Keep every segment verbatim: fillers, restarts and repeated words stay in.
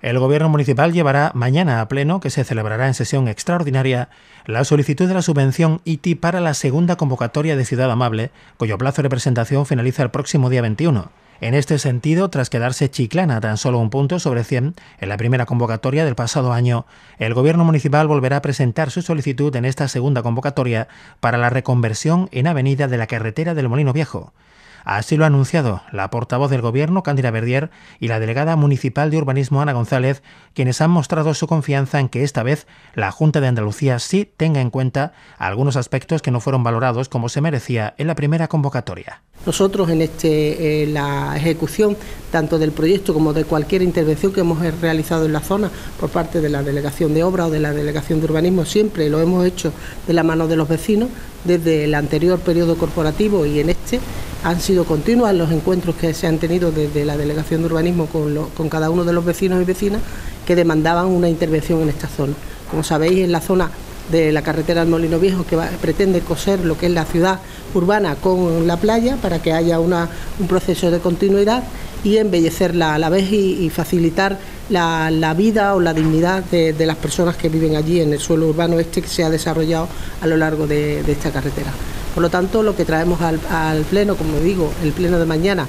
El Gobierno municipal llevará mañana a pleno, que se celebrará en sesión extraordinaria, la solicitud de la subvención I T I para la segunda convocatoria de Ciudad Amable, cuyo plazo de presentación finaliza el próximo día veintiuno. En este sentido, tras quedarse Chiclana a tan solo un punto sobre cien en la primera convocatoria del pasado año, el Gobierno municipal volverá a presentar su solicitud en esta segunda convocatoria para la reconversión en avenida de la carretera del Molino Viejo. Así lo ha anunciado la portavoz del Gobierno, Cándida Verdier, y la delegada municipal de Urbanismo, Ana González, quienes han mostrado su confianza en que esta vez la Junta de Andalucía sí tenga en cuenta algunos aspectos que no fueron valorados como se merecía en la primera convocatoria. Nosotros en este, eh, la ejecución tanto del proyecto como de cualquier intervención que hemos realizado en la zona por parte de la Delegación de Obra o de la Delegación de Urbanismo, siempre lo hemos hecho de la mano de los vecinos. Desde el anterior periodo corporativo y en este han sido continuos los encuentros que se han tenido desde la Delegación de Urbanismo con, lo, con cada uno de los vecinos y vecinas que demandaban una intervención en esta zona. Como sabéis, en la zona de la carretera del Molino Viejo, que va, pretende coser lo que es la ciudad urbana con la playa para que haya una, un proceso de continuidad y embellecerla a la vez y, y facilitar la, la vida o la dignidad de, de las personas que viven allí en el suelo urbano este que se ha desarrollado a lo largo de, de esta carretera. Por lo tanto, lo que traemos al, al pleno, como digo, el pleno de mañana,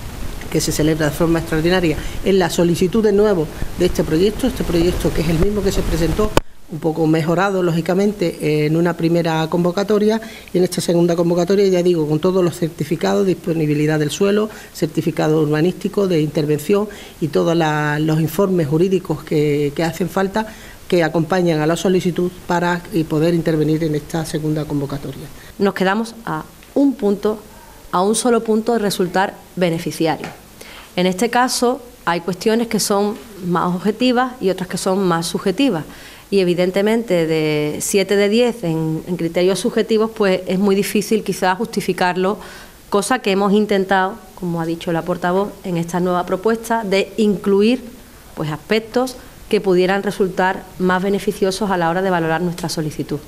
que se celebra de forma extraordinaria, es la solicitud de nuevo de este proyecto, este proyecto que es el mismo que se presentó, un poco mejorado, lógicamente, en una primera convocatoria y en esta segunda convocatoria, ya digo, con todos los certificados de disponibilidad del suelo, certificado urbanístico de intervención y todos la, los informes jurídicos que, que hacen falta, que acompañan a la solicitud para poder intervenir en esta segunda convocatoria. Nos quedamos a un punto, a un solo punto de resultar beneficiarios. En este caso hay cuestiones que son más objetivas y otras que son más subjetivas. Y evidentemente de siete de diez en, en criterios subjetivos pues es muy difícil quizás justificarlo, cosa que hemos intentado, como ha dicho la portavoz, en esta nueva propuesta de incluir pues aspectos que pudieran resultar más beneficiosos a la hora de valorar nuestra solicitud.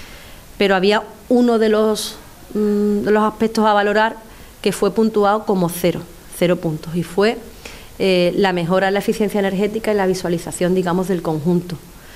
Pero había uno de los, mmm, de los aspectos a valorar que fue puntuado como cero, cero puntos, y fue eh, la mejora en la eficiencia energética y la visualización, digamos, del conjunto.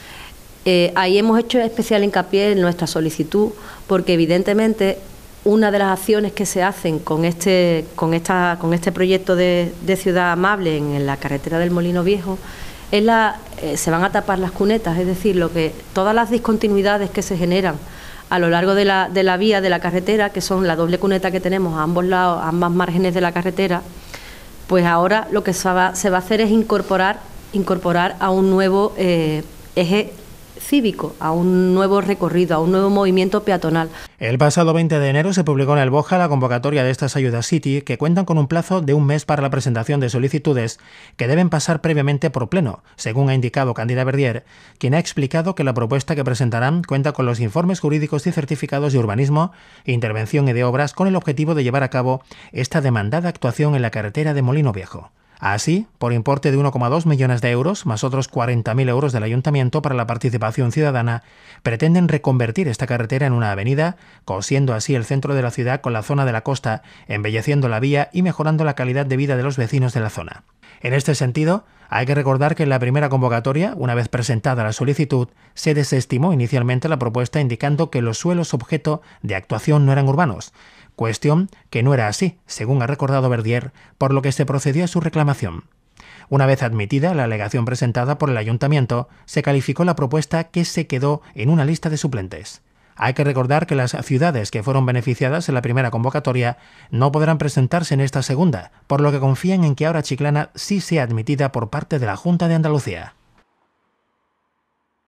Eh, ahí hemos hecho especial hincapié en nuestra solicitud porque evidentemente una de las acciones que se hacen con este, con esta, con este proyecto de, de ciudad amable en, en la carretera del Molino Viejo es la, eh, se van a tapar las cunetas, es decir, lo que todas las discontinuidades que se generan a lo largo de la, de la vía de la carretera, que son la doble cuneta que tenemos a ambos lados, a ambas márgenes de la carretera, pues ahora lo que se va, se va a hacer es incorporar, incorporar a un nuevo eh, eje cívico, a un nuevo recorrido, a un nuevo movimiento peatonal. El pasado veinte de enero se publicó en el BOJA la convocatoria de estas ayudas I T I, que cuentan con un plazo de un mes para la presentación de solicitudes que deben pasar previamente por pleno, según ha indicado Cándida Verdier, quien ha explicado que la propuesta que presentarán cuenta con los informes jurídicos y certificados de urbanismo, intervención y de obras con el objetivo de llevar a cabo esta demandada actuación en la carretera de Molino Viejo. Así, por importe de uno coma dos millones de euros, más otros cuarenta mil euros del Ayuntamiento para la participación ciudadana, pretenden reconvertir esta carretera en una avenida, cosiendo así el centro de la ciudad con la zona de la costa, embelleciendo la vía y mejorando la calidad de vida de los vecinos de la zona. En este sentido, hay que recordar que en la primera convocatoria, una vez presentada la solicitud, se desestimó inicialmente la propuesta indicando que los suelos objeto de actuación no eran urbanos, cuestión que no era así, según ha recordado Verdier, por lo que se procedió a su reclamación. Una vez admitida la alegación presentada por el Ayuntamiento, se calificó la propuesta que se quedó en una lista de suplentes. Hay que recordar que las ciudades que fueron beneficiadas en la primera convocatoria no podrán presentarse en esta segunda, por lo que confían en que ahora Chiclana sí sea admitida por parte de la Junta de Andalucía.